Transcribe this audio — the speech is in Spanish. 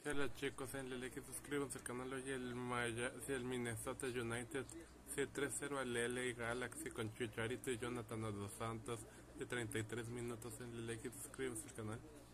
Hola chicos, denle like y suscríbanse al canal. Hoy el Minnesota United 3-0 al LA Galaxy con Chicharito y Jonathan dos Santos de 33 minutos. Denle like y suscríbanse al canal.